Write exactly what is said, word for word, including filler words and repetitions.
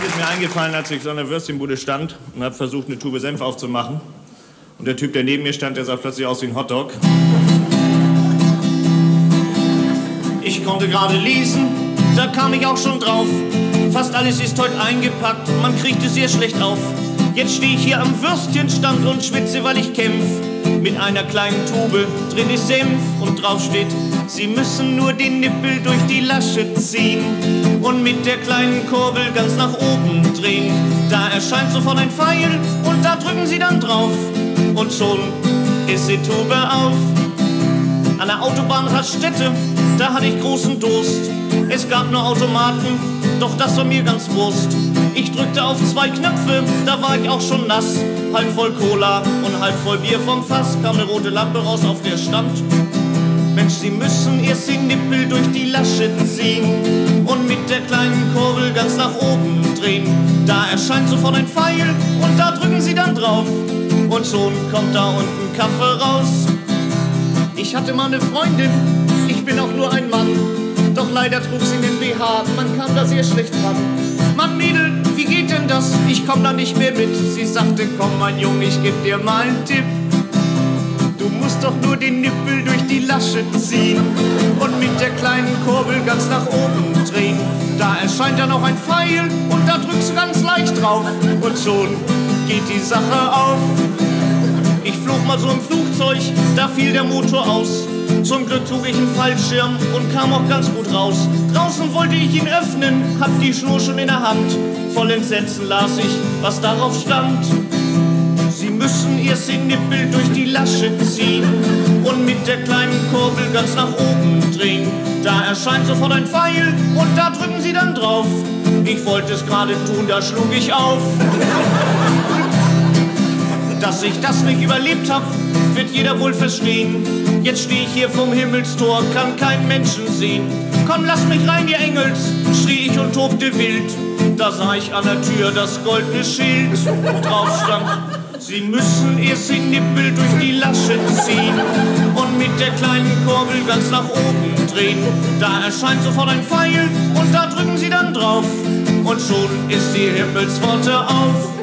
ist mir eingefallen, als ich so an der Würstchenbude stand und habe versucht, eine Tube Senf aufzumachen. Und der Typ, der neben mir stand, der sah plötzlich aus wie ein Hotdog. Ich konnte gerade lesen, da kam ich auch schon drauf. Fast alles ist heute eingepackt, man kriegt es sehr schlecht auf. Jetzt stehe ich hier am Würstchenstand und schwitze, weil ich kämpf. Mit einer kleinen Tube, drin ist Senf und drauf steht: Sie müssen nur den Nippel durch die Lasche ziehen und mit der kleinen Kurbel ganz nach oben drehen. Da erscheint sofort ein Pfeil und da drücken Sie dann drauf und schon ist die Tube auf. An der Autobahnraststätte, da hatte ich großen Durst. Es gab nur Automaten, doch das war mir ganz Wurst. Ich drückte auf zwei Knöpfe, da war ich auch schon nass. Halb voll Cola und halb voll Bier vom Fass. Kam eine rote Lampe raus, auf der stand: Mensch, Sie müssen erst den Nippel durch die Lasche ziehen und mit der kleinen Kurbel ganz nach oben drehen. Da erscheint sofort ein Pfeil und da drücken Sie dann drauf und schon kommt da unten Kaffee raus. Ich hatte mal eine Freundin, ich bin auch nur ein Mann, doch leider trug sie den B H, man kam da sehr schlecht ran. Mann, Mädel, wie geht denn das? Ich komm da nicht mehr mit. Sie sagte: Komm, mein Junge, ich geb dir mal einen Tipp. Du musst doch nur den Nippel durch die Lasche ziehen und mit der kleinen Kurbel ganz nach oben drehen. Da erscheint ja noch ein Pfeil und da drückst du ganz leicht drauf und schon geht die Sache auf. Ich flog mal so im Flugzeug, da fiel der Motor aus. Zum Glück trug ich einen Fallschirm und kam auch ganz gut raus. Draußen wollte ich ihn öffnen, hab die Schnur schon in der Hand. Voll Entsetzen las ich, was darauf stand: Sie müssen erst den Nippel durch die Lasche ziehen und mit der kleinen Kurbel ganz nach oben drehen. Da erscheint sofort ein Pfeil und da drücken Sie dann drauf. Ich wollte es gerade tun, da schlug ich auf. Dass ich das nicht überlebt hab, wird jeder wohl verstehen. Jetzt steh ich hier vom Himmelstor, kann keinen Menschen sehen. Komm, lass mich rein, ihr Engels, schrie ich und tobte wild. Da sah ich an der Tür das goldene Schild, drauf stand: Sie müssen erst den Nippel durch die Lasche ziehen und mit der kleinen Kurbel ganz nach oben drehen. Da erscheint sofort ein Pfeil und da drücken Sie dann drauf und schon ist die Himmelspforte auf.